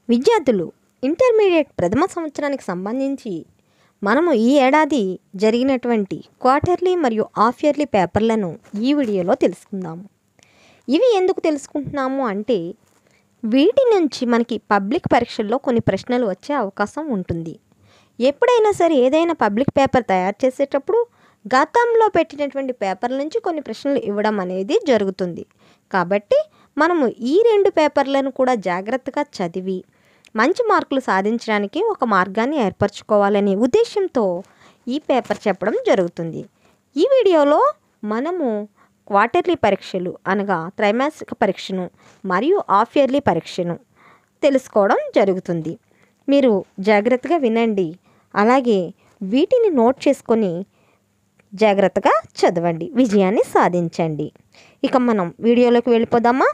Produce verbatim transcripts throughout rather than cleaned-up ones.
విద్యార్థులు ఇంటర్మీడియట్ ప్రథమ సంవత్సరానికి సంబంధించి మనము ఈ ఏడాది జరిగినటువంటి క్వార్టర్లీ మరియు హాఫ్ ఇయర్లీ పేపర్లను ఈ వీడియోలో తెలుసుకుందాము. ఇవి ఎందుకు తెలుసుకుంటున్నాము అంటే వీటి నుంచి మనకి పబ్లిక్ పరీక్షల్లో కొన్ని ప్రశ్నలు వచ్చే అవకాశం ఉంటుంది. ఎప్పుడైనా సరే ఏదైనా పబ్లిక్ పేపర్ తయారు చేసేటప్పుడు గతంలో పెట్టినటువంటి పేపర్ల నుంచి కొన్ని ప్రశ్నలు ఇవ్వడం అనేది జరుగుతుంది. కాబట్టి మనము ఈ రెండు పేపర్లను కూడా జాగ్రత్తగా చదివి మంచి మార్కులు సాధించడానికి ఒక మార్గాన్ని ఏర్పరచుకోవాలనే ఉద్దేశంతో ఈ పేపర్ చెప్పడం జరుగుతుంది. ఈ వీడియోలో మనము క్వార్టర్లీ పరీక్షలు అనగా త్రైమాసిక పరీక్షను మరియు హాఫ్ ఇయర్లీ పరీక్షను తెలుసుకోవడం జరుగుతుంది. మీరు జాగ్రత్తగా వినండి, అలాగే వీటిని నోట్ చేసుకొని జాగ్రత్తగా చదవండి, విజయాన్ని సాధించండి. ఇక మనం వీడియోలోకి వెళ్ళిపోదామా.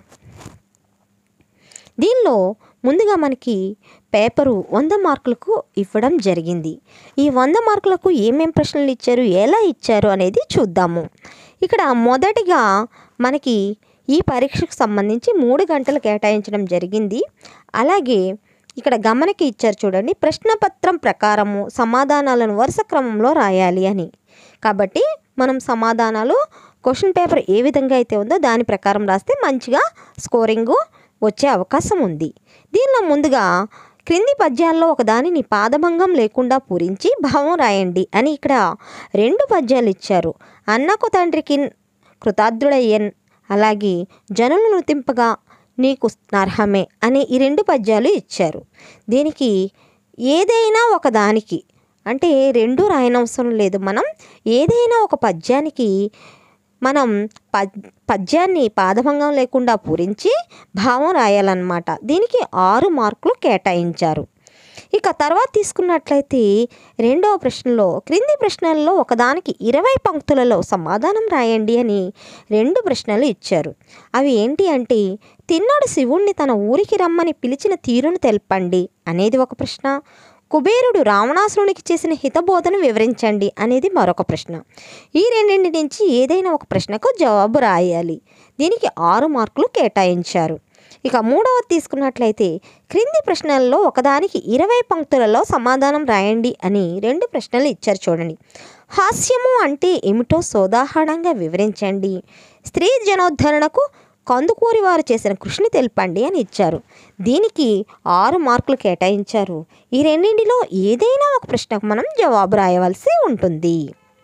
దీనిలో ముందుగా మనకి పేపరు వంద మార్కులకు ఇవ్వడం జరిగింది. ఈ వంద మార్కులకు ఏమేం ప్రశ్నలు ఇచ్చారు, ఎలా ఇచ్చారు అనేది చూద్దాము. ఇక్కడ మొదటిగా మనకి ఈ పరీక్షకు సంబంధించి మూడు గంటలు కేటాయించడం జరిగింది. అలాగే ఇక్కడ గమనకి ఇచ్చారు చూడండి, ప్రశ్నపత్రం ప్రకారము సమాధానాలను వరుస క్రమంలో రాయాలి అని. కాబట్టి మనం సమాధానాలు క్వశ్చన్ పేపర్ ఏ విధంగా అయితే ఉందో దాని ప్రకారం రాస్తే మంచిగా స్కోరింగు వచ్చే అవకాశం ఉంది. దీనిలో ముందుగా క్రింది పద్యాల్లో ఒకదానిని పాదభంగం లేకుండా పూరించి భావం రాయండి అని ఇక్కడ రెండు పద్యాలు ఇచ్చారు. అన్నకు తండ్రికి కృతార్థుడయ్యన్, అలాగే జనులు నృతింపగా నీకు నర్హమే అనే ఈ రెండు పద్యాలు ఇచ్చారు. దీనికి ఏదైనా ఒకదానికి అంటే రెండు రాయనవసరం లేదు, మనం ఏదైనా ఒక పద్యానికి మనం పద్ పద్యాన్ని పాదభంగం లేకుండా పూరించి భావం రాయాలన్నమాట. దీనికి ఆరు మార్కులు కేటాయించారు. ఇక తర్వాత తీసుకున్నట్లయితే రెండవ ప్రశ్నలో క్రింది ప్రశ్నల్లో ఒకదానికి ఇరవై పంక్తులలో సమాధానం రాయండి అని రెండు ప్రశ్నలు ఇచ్చారు. అవి ఏంటి అంటే, తిన్నడు శివుణ్ణి తన ఊరికి రమ్మని పిలిచిన తీరును తెలపండి అనేది ఒక ప్రశ్న, కుబేరుడు రావణాసురునికి చేసిన హితబోధను వివరించండి అనేది మరొక ప్రశ్న. ఈ రెండింటి నుంచి ఏదైనా ఒక ప్రశ్నకు జవాబు రాయాలి. దీనికి ఆరు మార్కులు కేటాయించారు. ఇక మూడవది తీసుకున్నట్లయితే క్రింది ప్రశ్నల్లో ఒకదానికి ఇరవై పంక్తులలో సమాధానం రాయండి అని రెండు ప్రశ్నలు ఇచ్చారు చూడండి. హాస్యము అంటే ఏమిటో సోదాహరణంగా వివరించండి, స్త్రీ జనోద్ధరణకు కందుకూరి వారు చేసిన కృషిని తెలపండి అని ఇచ్చారు. దీనికి ఆరు మార్కులు కేటాయించారు. ఈ రెండింటిలో ఏదైనా ఒక ప్రశ్నకు మనం జవాబు రాయవలసి ఉంటుంది.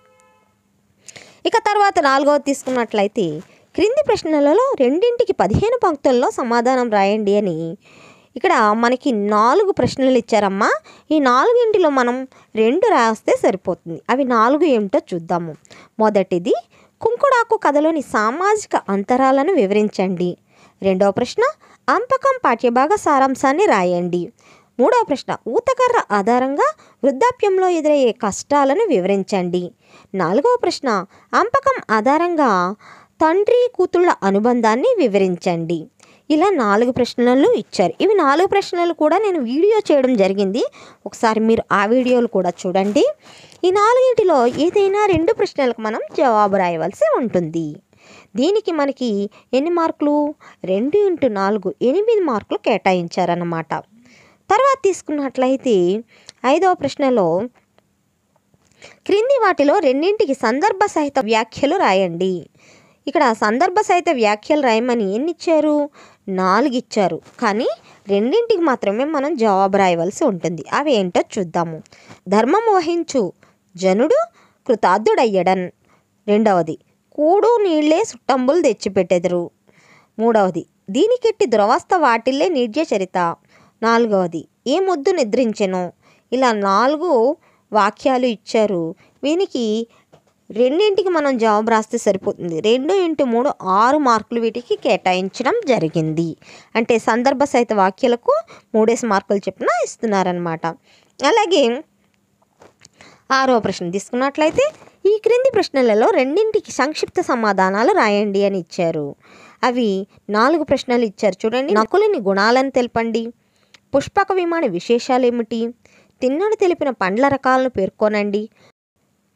ఇక తర్వాత నాలుగవది తీసుకున్నట్లయితే క్రింది ప్రశ్నలలో రెండింటికి పదిహేను పంక్తుల్లో సమాధానం రాయండి అని ఇక్కడ మనకి నాలుగు ప్రశ్నలు ఇచ్చారమ్మా. ఈ నాలుగింటిలో మనం రెండు రాస్తే సరిపోతుంది. అవి నాలుగు ఏమిటో చూద్దాము. మొదటిది, కుంకుడాకు కథలోని సామాజిక అంతరాలను వివరించండి. రెండవ ప్రశ్న, అంపకం పాఠ్యభాగ సారాంశాన్ని రాయండి. మూడవ ప్రశ్న, ఊతకర్ర ఆధారంగా వృద్ధాప్యంలో ఎదురయ్యే కష్టాలను వివరించండి. నాలుగవ ప్రశ్న, అంపకం ఆధారంగా తండ్రి కూతుళ్ళ అనుబంధాన్ని వివరించండి. ఇలా నాలుగు ప్రశ్నలు ఇచ్చారు. ఇవి నాలుగు ప్రశ్నలు కూడా నేను వీడియో చేయడం జరిగింది, ఒకసారి మీరు ఆ వీడియోలు కూడా చూడండి. ఈ నాలుగింటిలో ఏదైనా రెండు ప్రశ్నలకు మనం జవాబు రాయవలసి ఉంటుంది. దీనికి మనకి ఎన్ని మార్కులు, రెండు ఇంటూ నాలుగు ఎనిమిది మార్కులు కేటాయించారన్నమాట. తర్వాత తీసుకున్నట్లయితే ఐదవ ప్రశ్నలో క్రింది వాటిలో రెండింటికి సందర్భ సహిత వ్యాఖ్యలు రాయండి. ఇక్కడ సందర్భ సహిత వ్యాఖ్యలు రాయమని ఎన్ని ఇచ్చారు, నాలుగు ఇచ్చారు. కానీ రెండింటికి మాత్రమే మనం జవాబు రాయవలసి ఉంటుంది. అవి ఏంటో చూద్దాము. ధర్మము వహించు జనుడు కృతార్థుడయ్యడన్. రెండవది, కూడు నీళ్లే సుట్టంబులు తెచ్చిపెట్టెదరు. మూడవది, దీనికెట్టి దురవస్థ వాటిల్లే నీడ్య చరిత. నాలుగవది, ఏ ముద్దు నిద్రించెను. ఇలా నాలుగు వాక్యాలు ఇచ్చారు. వీనికి రెండింటికి మనం జవాబు రాస్తే సరిపోతుంది. రెండు ఇంటూ మూడు ఆరు మార్కులు వీటికి కేటాయించడం జరిగింది. అంటే సందర్భ సహిత వాక్యాలకు మూడేసి మార్కులు చెప్పిన ఇస్తున్నారనమాట. అలాగే ఆరో ప్రశ్న తీసుకున్నట్లయితే ఈ క్రింది ప్రశ్నలలో రెండింటికి సంక్షిప్త సమాధానాలు రాయండి అని ఇచ్చారు. అవి నాలుగు ప్రశ్నలు ఇచ్చారు చూడండి. నకులుని గుణాలను తెలపండి, పుష్పక విమాన విశేషాలు ఏమిటి, తిన్నడు తెలిపిన పండ్ల రకాలను పేర్కొనండి,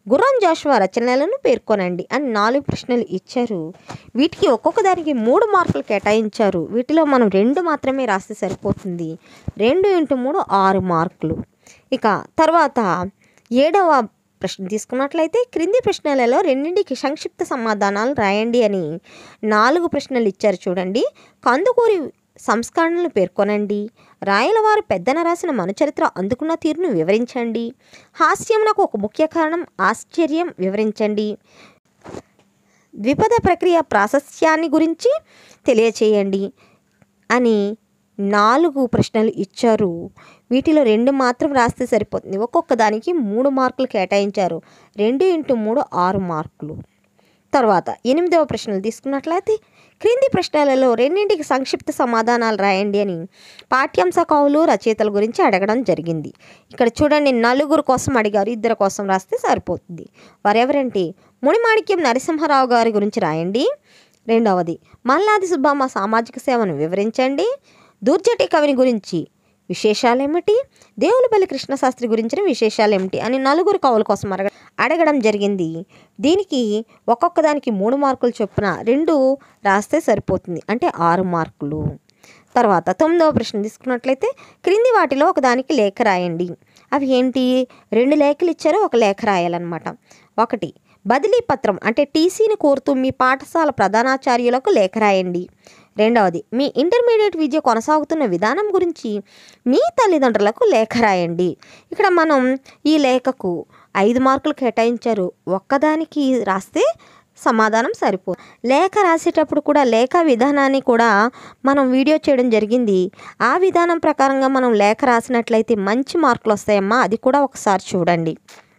గుర్రం జాషువా రచనలను పేర్కొనండి అని నాలుగు ప్రశ్నలు ఇచ్చారు. వీటికి ఒక్కొక్క దానికి మూడు మార్కులు కేటాయించారు. వీటిలో మనం రెండు మాత్రమే రాస్తే సరిపోతుంది. రెండు ఇంటూ మూడు ఆరు మార్కులు. ఇక తర్వాత ఏడవ ప్రశ్న తీసుకున్నట్లయితే క్రింది ప్రశ్నలలో రెండింటికి సంక్షిప్త సమాధానాలు రాయండి అని నాలుగు ప్రశ్నలు ఇచ్చారు. చూడండి. కందుకూరి సంస్కరణలు పేర్కొనండి. రాయలవారు పెద్దన రాసిన మనుచరిత్ర అందుకున్న తీరును వివరించండి. హాస్యమునకు ఒక ముఖ్య కారణం ఆశ్చర్యం వివరించండి. ద్విపద ప్రక్రియ ప్రాశస్త్యాన్ని గురించి తెలియచేయండి అని నాలుగు ప్రశ్నలు ఇచ్చారు. వీటిలో రెండు మాత్రం రాస్తే సరిపోతుంది. ఒక్కొక్క దానికి మూడు మార్కులు కేటాయించారు. రెండు ఇంటూ మూడు ఆరు మార్కులు. తర్వాత ఎనిమిదవ ప్రశ్నలు తీసుకున్నట్లయితే క్రింది ప్రశ్నలలో రెండింటికి సంక్షిప్త సమాధానాలు రాయండి అని పాఠ్యాంశ కవులు రచయితల గురించి అడగడం జరిగింది. ఇక్కడ చూడండి, నలుగురు కోసం అడిగారు, ఇద్దరు కోసం రాస్తే సరిపోతుంది. వారెవరంటే మునిమాణిక్యం నరసింహారావు గారి గురించి రాయండి. రెండవది మల్లాది సుబ్బమ్మ సామాజిక సేవను వివరించండి. దుర్జటి కవిని గురించి విశేషాలేమిటి, దేవులపల్లి కృష్ణశాస్త్రి గురించిన విశేషాలేమిటి అని నలుగురు కవుల కోసం అడగ అడగడం జరిగింది. దీనికి ఒక్కొక్క దానికి మూడు మార్కులు చొప్పున రెండు రాస్తే సరిపోతుంది, అంటే ఆరు మార్కులు. తర్వాత తొమ్మిదవ ప్రశ్న తీసుకున్నట్లయితే క్రింది వాటిలో ఒకదానికి లేఖ రాయండి. అవి ఏంటి? రెండు లేఖలు ఇచ్చారు, ఒక లేఖ రాయాలన్నమాట. ఒకటి బదిలీ పత్రం అంటే టీసీని కోరుతూ మీ పాఠశాల ప్రధానాచార్యులకు లేఖ రాయండి. రెండవది మీ ఇంటర్మీడియట్ విద్య కొనసాగుతున్న విధానం గురించి మీ తల్లిదండ్రులకు లేఖ రాయండి. ఇక్కడ మనం ఈ లేఖకు ఐదు మార్కులు కేటాయించారు. ఒక్కదానికి రాస్తే సమాధానం సరిపో. లేఖ రాసేటప్పుడు కూడా లేఖ విధానాన్ని కూడా మనం వీడియో చేయడం జరిగింది. ఆ విధానం ప్రకారంగా మనం లేఖ రాసినట్లయితే మంచి మార్కులు వస్తాయమ్మా, అది కూడా ఒకసారి చూడండి.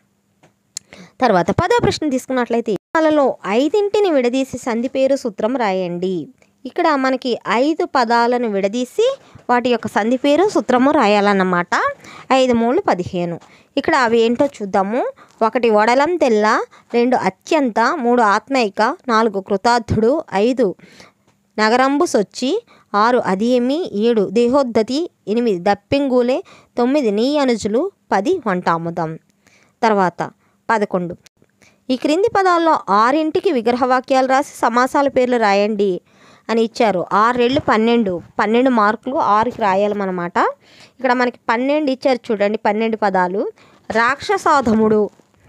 తర్వాత పదో ప్రశ్న తీసుకున్నట్లయితే వాళ్ళలో ఐదింటిని విడదీసి సంధి పేరు సూత్రం రాయండి. ఇక్కడ మనకి ఐదు పదాలను విడదీసి వాటి యొక్క సంధి పేరు సూత్రము రాయాలన్నమాట. ఐదు మూడు పదిహేను. ఇక్కడ అవి ఏంటో చూద్దాము. ఒకటి వడలం తెల్ల, రెండు అత్యంత, మూడు ఆత్మైక, నాలుగు కృతార్థుడు, ఐదు నగరంబు సొచ్చి, ఆరు అదేమి, ఏడు దేహోద్ధతి, ఎనిమిది దప్పింగులే, తొమ్మిది నీ అనుజులు, పది వంటాముదం. తర్వాత పదకొండు ఈ క్రింది పదాల్లో ఆరింటికి విగ్రహవాక్యాలు రాసి సమాసాల పేర్లు రాయండి అని ఇచ్చారు. ఆరు రెళ్ళు పన్నెండు, పన్నెండు మార్కులు ఆరుకి రాయాలన్నమాట. ఇక్కడ మనకి పన్నెండు ఇచ్చారు చూడండి, పన్నెండు పదాలు. రాక్షసాధముడు,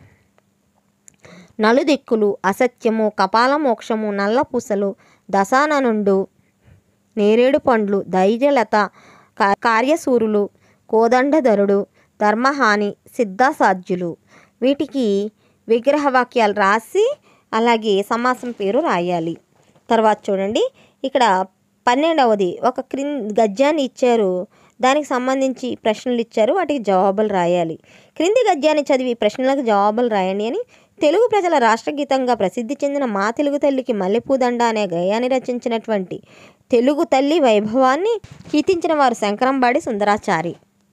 నలుదిక్కులు, అసత్యము, కపాల మోక్షము, నల్ల పూసలు, దశాననుండు, నేరేడు పండ్లు, ధైర్యలత, కార్యసూరులు, కోదండధరుడు, ధర్మహాని, సిద్ధాసాధ్యులు. వీటికి విగ్రహవాక్యాలు రాసి అలాగే సమాసం పేరు రాయాలి. తర్వాత చూడండి, ఇక్కడ పన్నెండవది ఒక క్రిం గద్యాన్ని ఇచ్చారు, దానికి సంబంధించి ప్రశ్నలు ఇచ్చారు, వాటికి జవాబులు రాయాలి. క్రింది గద్యాన్ని చదివి ప్రశ్నలకు జవాబులు రాయండి అని తెలుగు ప్రజల రాష్ట్రగీతంగా ప్రసిద్ధి చెందిన మా తెలుగు తల్లికి మల్లెపూదండ అనే గేయాన్ని రచించినటువంటి తెలుగు తల్లి వైభవాన్ని కీర్తించిన వారు శంకరంబాడి సుందరాచారి.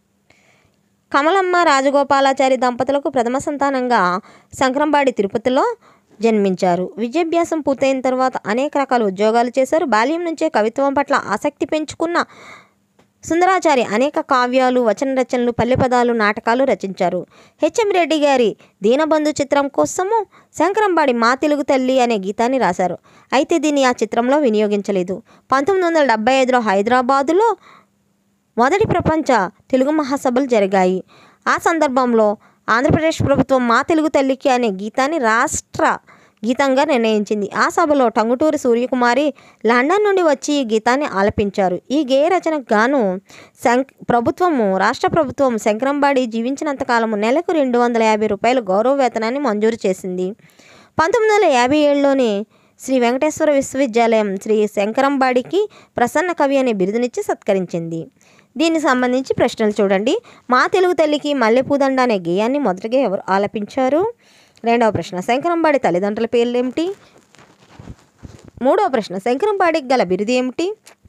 కమలమ్మ రాజగోపాలాచారి దంపతులకు ప్రథమ సంతానంగా శంకరంబాడి తిరుపతిలో జన్మించారు. విద్యాభ్యాసం పూర్తయిన తర్వాత అనేక రకాల ఉద్యోగాలు చేశారు. బాల్యం నుంచే కవిత్వం పట్ల ఆసక్తి పెంచుకున్న సుందరాచారి అనేక కావ్యాలు, వచన రచనలు, పల్లె పదాలు, నాటకాలు రచించారు. హెచ్ఎం రెడ్డి గారి దీనబంధు చిత్రం కోసము శంకరంబాడి మా తెలుగు తల్లి అనే గీతాన్ని రాశారు. అయితే దీన్ని ఆ చిత్రంలో వినియోగించలేదు. పంతొమ్మిది వందల డెబ్బై ఐదులో హైదరాబాదులో మొదటి ప్రపంచ తెలుగు మహాసభలు జరిగాయి. ఆ సందర్భంలో ఆంధ్రప్రదేశ్ ప్రభుత్వం మా తెలుగు తల్లికి అనే గీతాన్ని రాష్ట్ర గీతంగా నిర్ణయించింది. ఆ సభలో టంగుటూరి సూర్యకుమారి లండన్ నుండి వచ్చి ఈ గీతాన్ని ఆలపించారు. ఈ గేయ రచనకు గాను శం ప్రభుత్వము రాష్ట్ర ప్రభుత్వం శంకరంబాడి జీవించినంతకాలము నెలకు రెండు వందల యాభై రూపాయల గౌరవ వేతనాన్ని మంజూరు చేసింది. పంతొమ్మిది వందల యాభై ఏడులోనే శ్రీ వెంకటేశ్వర విశ్వవిద్యాలయం శ్రీ శంకరంబాడికి ప్రసన్న కవి అనే బిరుదునిచ్చి సత్కరించింది. దీనికి సంబంధించి ప్రశ్నలు చూడండి. మా తెలుగు తల్లికి మల్లెపూదండ అనే గేయాన్ని మొదటగా ఎవరు ఆలపించారు? రెండవ ప్రశ్న శంకరంబాడి తల్లిదండ్రుల పేర్లు ఏమిటి? మూడవ ప్రశ్న శంకరంబాడికి గల బిరుదు ఏమిటి?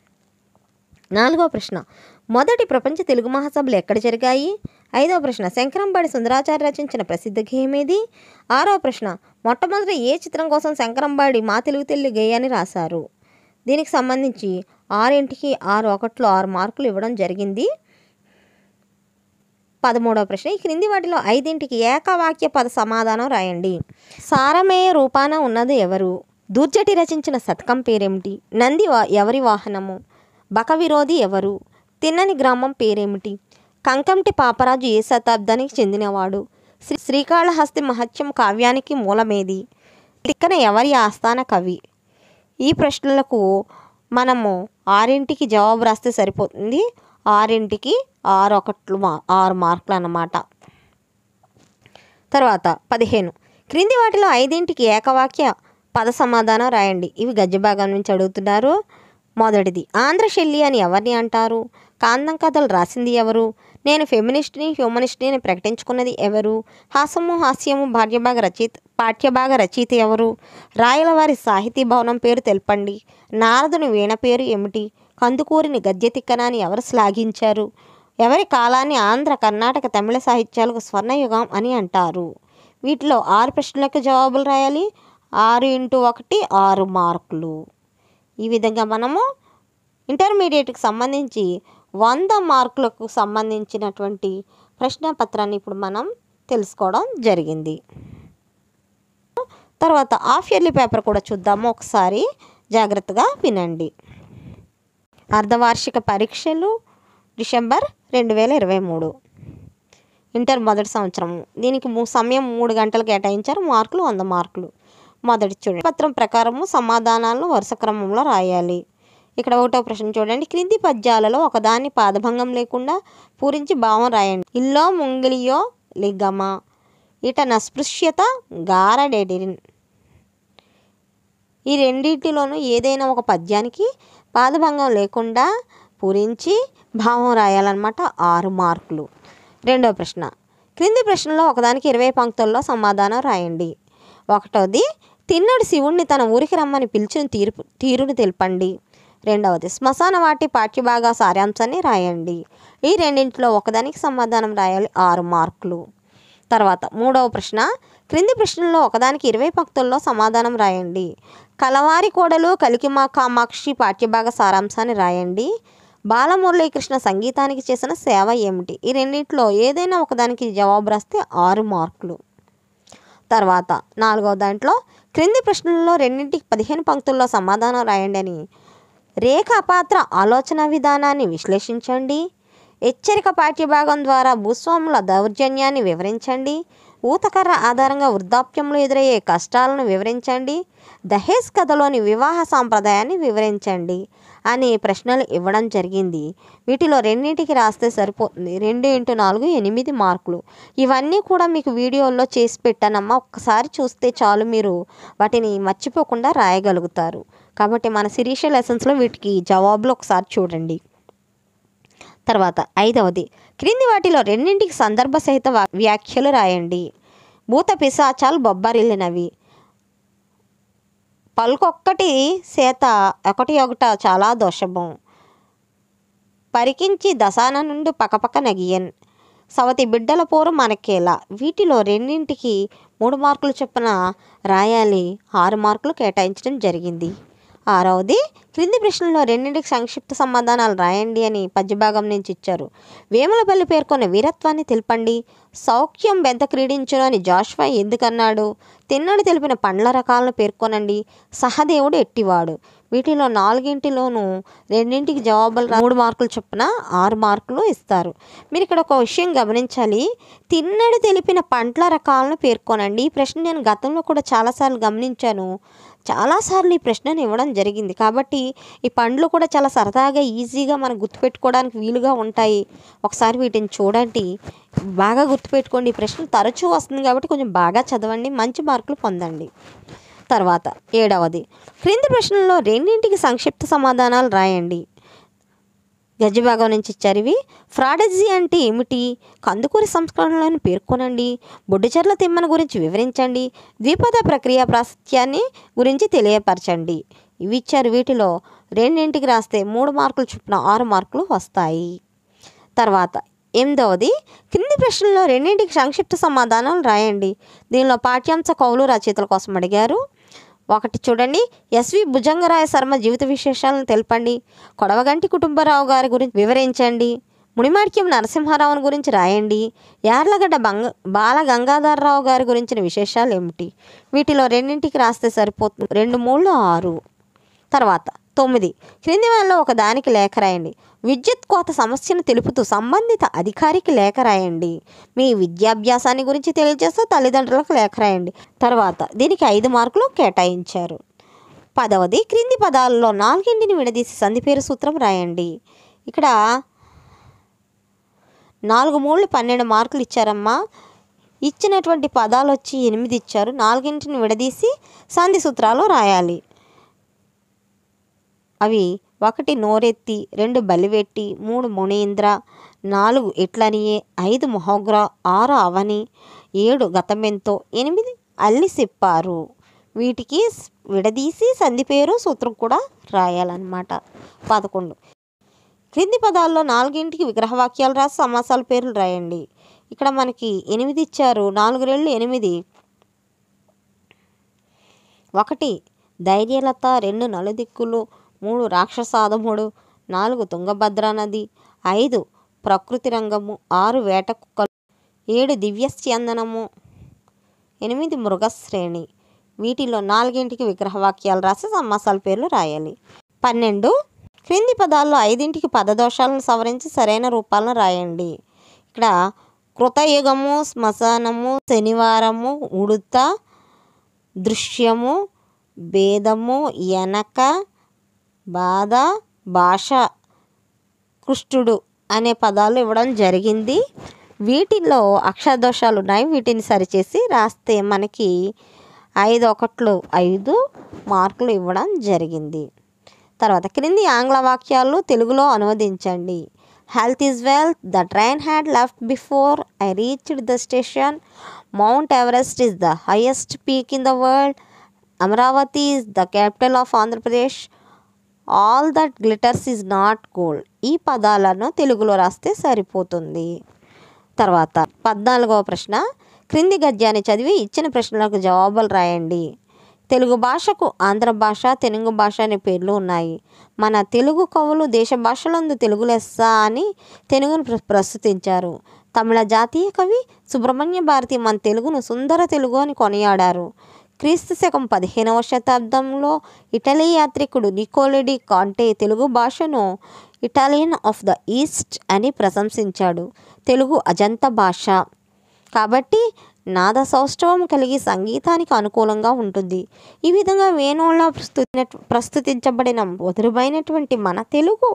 నాలుగవ ప్రశ్న మొదటి ప్రపంచ తెలుగు మహాసభలు ఎక్కడ జరిగాయి? ఐదవ ప్రశ్న శంకరంబాడి సుందరాచారి రచించిన ప్రసిద్ధ గేయం ఏది? ఆరవ ప్రశ్న మొట్టమొదటి ఏ చిత్రం కోసం శంకరంబాడి మా తెలుగు తల్లి గేయాన్ని రాశారు? దీనికి సంబంధించి ఆరింటికి ఆరు ఒకట్లో ఆరు మార్కులు ఇవ్వడం జరిగింది. పదమూడవ ప్రశ్న, ఈ క్రింది వాటిలో ఐదింటికి ఏకవాక్య పద సమాధానం రాయండి. సారమేయ రూపాన ఉన్నది ఎవరు? దూర్జటి రచించిన శతకం పేరేమిటి? నంది వా ఎవరి వాహనము? బక విరోధి ఎవరు? తిన్నని గ్రామం పేరేమిటి? కంకంటి పాపరాజు ఏ శతాబ్దానికి చెందినవాడు? శ్రీ శ్రీకాళహస్తి మహత్యం కావ్యానికి మూలమేది? తిక్కన ఎవరి ఆస్థాన కవి? ఈ ప్రశ్నలకు మనము ఆరింటికి జవాబు రాస్తే సరిపోతుంది. ఆరింటికి ఆరు ఒకట్లు మా ఆరు మార్కులు అన్నమాట. తర్వాత పదిహేను, క్రింది వాటిలో ఐదింటికి ఏకవాక్య పద సమాధానం రాయండి. ఇవి గద్య భాగం నుంచి అడుగుతున్నారు. మొదటిది, ఆంధ్రశెల్లి అని ఎవరిని అంటారు? కాంతం కథలు రాసింది ఎవరు? నేను ఫెమినిస్ట్ని హ్యూమనిస్ట్ని అని ప్రకటించుకున్నది ఎవరు? హాసము హాస్యము భాగ్యభాగ రచయిత పాఠ్యభాగ రచయిత ఎవరు? రాయలవారి సాహితీ భవనం పేరు తెలపండి. నారదుని వీణ పేరు ఏమిటి? కందుకూరిని గద్య తిక్కనాన్ని ఎవరు శ్లాఘించారు? ఎవరి కాలాన్ని ఆంధ్ర కర్ణాటక తమిళ సాహిత్యాలకు స్వర్ణయుగం అని అంటారు? వీటిలో ఆరు ప్రశ్నలకు జవాబులు రాయాలి. ఆరు ఇంటూ ఒకటి ఆరు మార్కులు. ఈ విధంగా మనము ఇంటర్మీడియట్కి సంబంధించి వంద మార్కులకు సంబంధించినటువంటి ప్రశ్నపత్రాన్ని ఇప్పుడు మనం తెలుసుకోవడం జరిగింది. తర్వాత హాఫ్ ఇయర్లీ పేపర్ కూడా చూద్దాము. ఒకసారి జాగ్రత్తగా వినండి. అర్ధవార్షిక పరీక్షలు డిసెంబర్ రెండు వేల ఇరవై మూడు ఇంటర్ మొదటి సంవత్సరము. దీనికి మూ సమయం మూడు గంటలు కేటాయించారు. మార్కులు వంద మార్కులు. మొదటి చూడండి, పత్రం ప్రకారము సమాధానాలను వరుస క్రమంలో రాయాలి. ఇక్కడ ఒకటో ప్రశ్న చూడండి, క్రింది పద్యాలలో ఒకదాన్ని పాదభంగం లేకుండా పూరించి భావం రాయండి. ఇల్లో ముంగిలియో లిగమా ఇట నస్పృశ్యత గారడెడిరిన్. ఈ రెండింటిలోనూ ఏదైనా ఒక పద్యానికి పాదభంగం లేకుండా పూరించి భావం రాయాలన్నమాట. ఆరు మార్కులు. రెండవ ప్రశ్న, క్రింది ప్రశ్నలో ఒకదానికి ఇరవై పంక్తుల్లో సమాధానం రాయండి. ఒకటోది, తిన్నడు శివుణ్ణి తన ఊరికి రమ్మని పిలిచిన తీరు తీరును తెలపండి. రెండవది, శ్మశాన వాటి పాఠ్యభాగ సారాంశాన్ని రాయండి. ఈ రెండింటిలో ఒకదానికి సమాధానం రాయాలి. ఆరు మార్కులు. తర్వాత మూడవ ప్రశ్న, క్రింది ప్రశ్నల్లో ఒకదానికి ఇరవై పంక్తుల్లో సమాధానం రాయండి. కలవారి కోడలు కలికిమా కామాక్షి పాఠ్యభాగ సారాంశాన్ని రాయండి. బాలమురళీకృష్ణ సంగీతానికి చేసిన సేవ ఏమిటి? ఈ రెండింటిలో ఏదైనా ఒకదానికి జవాబు రాస్తే ఆరు మార్కులు. తర్వాత నాలుగవ దాంట్లో, క్రింది ప్రశ్నల్లో రెండింటికి పదిహేను పంక్తుల్లో సమాధానం రాయండి అని రేఖాపాత్ర ఆలోచన విధానాన్ని విశ్లేషించండి. హెచ్చరిక పాఠ్యభాగం ద్వారా భూస్వాముల దౌర్జన్యాన్ని వివరించండి. ఊతకర్ర ఆధారంగా వృద్ధాప్యంలో ఎదురయ్యే కష్టాలను వివరించండి. దహేజ్ కథలోని వివాహ సాంప్రదాయాన్ని వివరించండి అని ప్రశ్నలు ఇవ్వడం జరిగింది. వీటిలో రెండింటికి రాస్తే సరిపోతుంది. రెండు ఇంటూ నాలుగు ఎనిమిది మార్కులు. ఇవన్నీ కూడా మీకు వీడియోల్లో చేసి పెట్టానమ్మా. ఒక్కసారి చూస్తే చాలు, మీరు వాటిని మర్చిపోకుండా రాయగలుగుతారు. కాబట్టి మన శిరీష లెసన్స్లో వీటికి జవాబులు ఒకసారి చూడండి. తర్వాత ఐదవది, క్రింది వాటిలో రెండింటికి సందర్భ సహిత వ్యాఖ్యలు రాయండి. భూత పిశాచాలు బొబ్బరిల్లినవి. పలుకొక్కటి సేత ఒకటి ఒకట చాలా దోషము. పరికించి దశాన నుండి పకపక నగియన్. సవతి బిడ్డల పోరు మనకేలా. వీటిలో రెండింటికి మూడు మార్కులు చొప్పున రాయాలి. ఆరు మార్కులు కేటాయించడం జరిగింది. ఆరవది, క్రింది ప్రశ్నలో రెండింటికి సంక్షిప్త సమాధానాలు రాయండి అని పద్యభాగం నుంచి ఇచ్చారు. వేములపల్లి పేర్కొన్న వీరత్వాన్ని తెలపండి. సౌఖ్యం బెంత క్రీడించును అని జాషువా ఎందుకన్నాడు? తిన్నడు తెలిపిన పండ్ల రకాలను పేర్కొనండి. సహదేవుడు ఎట్టివాడు. వీటిలో నాలుగింటిలోనూ రెండింటికి జవాబులు మూడు మార్కులు చొప్పున ఆరు మార్కులు ఇస్తారు. మీరు ఇక్కడ ఒక విషయం గమనించాలి. తిన్నడు తెలిపిన పండ్ల రకాలను పేర్కొనండి. ఈ ప్రశ్న నేను గతంలో కూడా చాలాసార్లు గమనించాను. చాలాసార్లు ఈ ప్రశ్నను ఇవ్వడం జరిగింది. కాబట్టి ఈ పండ్లు కూడా చాలా సరదాగా ఈజీగా మనం గుర్తుపెట్టుకోవడానికి వీలుగా ఉంటాయి. ఒకసారి వీటిని చూడండి, బాగా గుర్తుపెట్టుకోండి. ఈ ప్రశ్న తరచూ వస్తుంది కాబట్టి కొంచెం బాగా చదవండి, మంచి మార్కులు పొందండి. తర్వాత ఏడవది, క్రింది ప్రశ్నల్లో రెండింటికి సంక్షిప్త సమాధానాలు రాయండి. గజభాగం నుంచి ఇచ్చారు ఇవి. ఫ్రాడజీ అంటే ఏమిటి? కందుకూరి సంస్కరణలను పేర్కొనండి. బొడ్డుచెర్ల తిమ్మన గురించి వివరించండి. ద్విపద ప్రక్రియ ప్రాశస్త్యాన్ని గురించి తెలియపరచండి. ఇవి ఇచ్చారు. వీటిలో రెండింటికి రాస్తే మూడు మార్కులు చొప్పున ఆరు మార్కులు వస్తాయి. తర్వాత ఎనిమిదవది, క్రింది ప్రశ్నల్లో రెండింటికి సంక్షిప్త సమాధానాలు రాయండి. దీనిలో పాఠ్యాంశ కవులు రచయితల కోసం అడిగారు. ఒకటి చూడండి, ఎస్వి భుజంగరాయ శర్మ జీవిత విశేషాలను తెలపండి. కొడవగంటి కుటుంబరావు గారి గురించి వివరించండి. మునిమాణిక్యం నరసింహారావుని గురించి రాయండి. యార్లగడ్డ బంగ బాల గంగాధరరావు గారి గురించిన విశేషాలు ఏమిటి? వీటిలో రెండింటికి రాస్తే సరిపోతుంది. రెండు మూడు ఆరు. తర్వాత తొమ్మిది, క్రింది వాళ్ళలో ఒక దానికి లేఖ రాయండి. విద్యుత్ కోత సమస్యను తెలుపుతూ సంబంధిత అధికారికి లేఖ రాయండి. మీ విద్యాభ్యాసాన్ని గురించి తెలియజేస్తూ తల్లిదండ్రులకు లేఖ రాయండి. తర్వాత దీనికి ఐదు మార్కులు కేటాయించారు. పదవది, క్రింది పదాలలో నాలుగింటిని విడదీసి సంధిపేరు సూత్రం రాయండి. ఇక్కడ నాలుగు మూడు పన్నెండు మార్కులు ఇచ్చారమ్మా. ఇచ్చినటువంటి పదాలు వచ్చి ఎనిమిది ఇచ్చారు. నాలుగింటిని విడదీసి సంధి సూత్రాలు రాయాలి. అవి ఒకటి నోరెత్తి, రెండు బలివెట్టి, మూడు మునీంద్ర, నాలుగు ఇట్లనియే, ఐదు మొహగ్ర, ఆరు అవని, ఏడు గతమెంతో, ఎనిమిది అల్లి చెప్పారు. వీటికి విడదీసి సంధి పేరు సూత్రం కూడా రాయాలన్నమాట. పదకొండు, క్రింది పదాల్లో నాలుగింటికి విగ్రహవాక్యాలు రాసి సమాసాల పేర్లు రాయండి. ఇక్కడ మనకి ఎనిమిది ఇచ్చారు. నాలుగు రెళ్ళు ఎనిమిది. ఒకటి ధైర్యలత, రెండు నలుదిక్కులు, మూడు రాక్షసాదముడు, నాలుగు తుంగభద్రా నది, ఐదు ప్రకృతి రంగము, ఆరు వేట కుక్కలు, ఏడు దివ్యస్యందనము, ఎనిమిది మృగశ్రేణి. వీటిలో నాలుగింటికి విగ్రహవాక్యాలు రాసి సమాసాల పేర్లు రాయాలి. పన్నెండు, క్రింది పదాల్లో ఐదింటికి పదదోషాలను సవరించి సరైన రూపాలను రాయండి. ఇక్కడ కృతయుగము, శ్మశానము, శనివారము, ఉడుత, దృశ్యము, భేదము, ఎనక, బాధ, భాష, కృష్ణుడు అనే పదాలు ఇవ్వడం జరిగింది. వీటిల్లో అక్షరదోషాలు ఉన్నాయి. వీటిని సరిచేసి రాస్తే మనకి ఐదు ఒకట్లు ఐదు మార్కులు ఇవ్వడం జరిగింది. తర్వాత క్రింది ఆంగ్ల వాక్యాలు తెలుగులో అనువదించండి. Health is wealth, the train had left before I reached the station, Mount Everest is the highest peak in the world, Amaravati is the capital of Andhra Pradesh, all that glitters is not gold. ఈ పదాలను తెలుగులో రాస్తే సరిపోతుంది. తర్వాత పద్నాలుగవ ప్రశ్న, క్రింది గద్యాన్ని చదివి ఇచ్చిన ప్రశ్నలకు జవాబులు రాయండి. తెలుగు భాషకు ఆంధ్ర భాష, తెలుగు భాష అనే పేర్లు ఉన్నాయి. మన తెలుగు కవులు దేశ భాషలందు తెలుగు లెస్స అని తెలుగును ప్ర ప్రస్తుతించారు. తమిళ జాతీయ కవి సుబ్రహ్మణ్య భారతి మన తెలుగును సుందర తెలుగు అని కొనియాడారు. క్రీస్తు శకం పదిహేనవ శతాబ్దంలో ఇటలీ యాత్రికుడు నికోలడి కాంటే తెలుగు భాషను ఇటాలియన్ ఆఫ్ ద ఈస్ట్ అని ప్రశంసించాడు. తెలుగు అజంత భాష కాబట్టి నాద సౌష్ఠవం కలిగి సంగీతానికి అనుకూలంగా ఉంటుంది. ఈ విధంగా వేణువులా ప్రస్తుతి ప్రస్తుతించబడిన మధురమైనటువంటి మన తెలుగు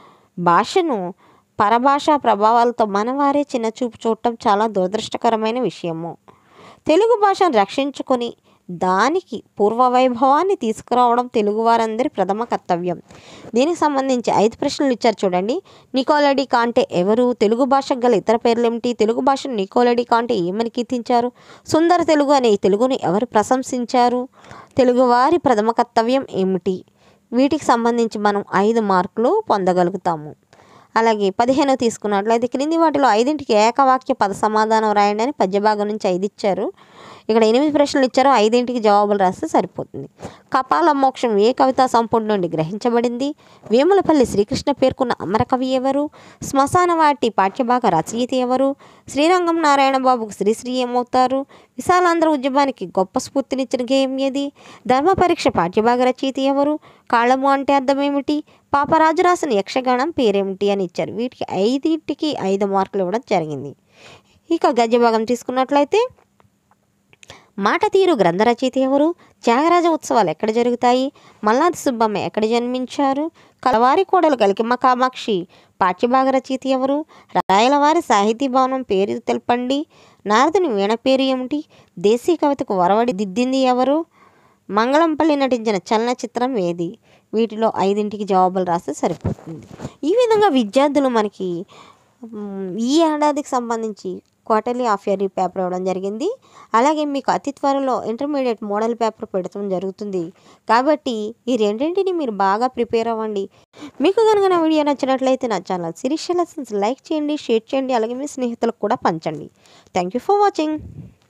భాషను పరభాషా ప్రభావాలతో మనవారే చిన్నచూపు చూడటం చాలా దురదృష్టకరమైన విషయము. తెలుగు భాషను రక్షించుకొని దానికి పూర్వ వైభవాన్ని తీసుకురావడం తెలుగువారందరి ప్రథమ కర్తవ్యం. దీనికి సంబంధించి ఐదు ప్రశ్నలు ఇచ్చారు చూడండి. నికోలడి కాంటే ఎవరు? తెలుగు భాషకు గల ఇతర పేర్లు ఏమిటి? తెలుగు భాషను నికోలడి కాంటే ఏమని కీర్తించారు? సుందర తెలుగు అనే తెలుగుని ఎవరు ప్రశంసించారు? తెలుగువారి ప్రథమ కర్తవ్యం ఏమిటి? వీటికి సంబంధించి మనం ఐదు మార్కులు పొందగలుగుతాము. అలాగే పదిహేను తీసుకున్నట్లయితే క్రింది వాటిలో ఐదింటికి ఏకవాక్య పద సమాధానం రాయండి అని పద్యభాగం నుంచి ఐదు ఇచ్చారు. ఇక్కడ ఎనిమిది ప్రశ్నలు ఇచ్చారు. ఐదింటికి జవాబులు రాస్తే సరిపోతుంది. కపాల మోక్షం ఏ కవితా సంపుటి నుండి గ్రహించబడింది? వేములపల్లి శ్రీకృష్ణ పేర్కొన్న అమరకవి ఎవరు? శ్మశానవాటి పాఠ్యభాగ రచయిత ఎవరు? శ్రీరంగం నారాయణ బాబుకు శ్రీశ్రీ ఏమవుతారు? విశాలాంధ్ర ఉద్యమానికి గొప్ప స్ఫూర్తినిచ్చిన గేయం ఏది? ధర్మ పరీక్ష పాఠ్యభాగ రచయిత ఎవరు? కాళము అంటే అర్థం ఏమిటి? పాపరాజు రాసిన యక్షగానం పేరేమిటి అని ఇచ్చారు. వీటికి ఐదింటికి ఐదు మార్కులు ఇవ్వడం జరిగింది. ఇక గద్య భాగం తీసుకున్నట్లయితే మాట తీరు గ్రంథ రచయిత ఎవరు? త్యాగరాజ ఉత్సవాలు ఎక్కడ జరుగుతాయి? మల్లాది సుబ్బమ్మ ఎక్కడ జన్మించారు? కలవారి కోడలు కలికిమ్మ కామాక్షి పాఠ్యభాగ రచయిత ఎవరు? రాయలవారి సాహితీ భవనం పేరు తెలపండి. నారదుని వీణ పేరు ఏమిటి? దేశీ కవితకు వరవడి దిద్దింది ఎవరు? మంగళంపల్లి నటించిన చలనచిత్రం ఏది? వీటిలో ఐదింటికి జవాబులు రాస్తే సరిపోతుంది. ఈ విధంగా విద్యార్థులు మనకి ఈ ఏడాదికి సంబంధించి క్వార్టర్లీ హాఫ్ ఇయర్లీ పేపర్ ఇవ్వడం జరిగింది. అలాగే మీకు అతి త్వరలో ఇంటర్మీడియట్ మోడల్ పేపర్ పెట్టడం జరుగుతుంది. కాబట్టి ఈ రెండింటిని మీరు బాగా ప్రిపేర్ అవ్వండి. మీకు కనుక నా వీడియో నచ్చినట్లయితే నా ఛానల్ శిరీష లెసన్స్ లైక్ చేయండి, షేర్ చేయండి, అలాగే మీ స్నేహితులకు కూడా పంచండి. Thank you for watching.